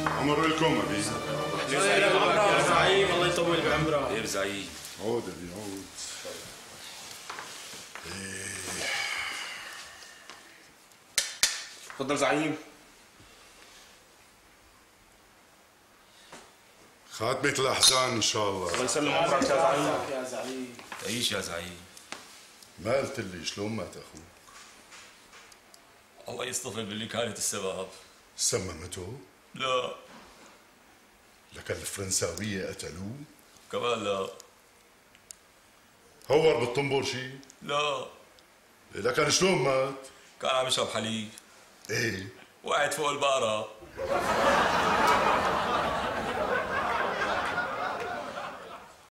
عمر لكم ابي. يا زعيم الله يطول بعمرك. خير زعيم. عود ابي عود. تفضل زعيم. خاتمة الأحزان إن شاء الله. الله يسلم عمرك يا زعيم. يا زعيم. تعيش يا زعيم. ما قلت لي شلون مات أخوك؟ الله يصطفل باللي كانت السبب. سممته؟ لا. لك الفرنساوية قتلوه؟ كمان لا. هور بالطنبور شيء؟ لا. لكن شلون مات؟ كان عم يشرب حليب. ايه؟ وقعد فوق البقرة.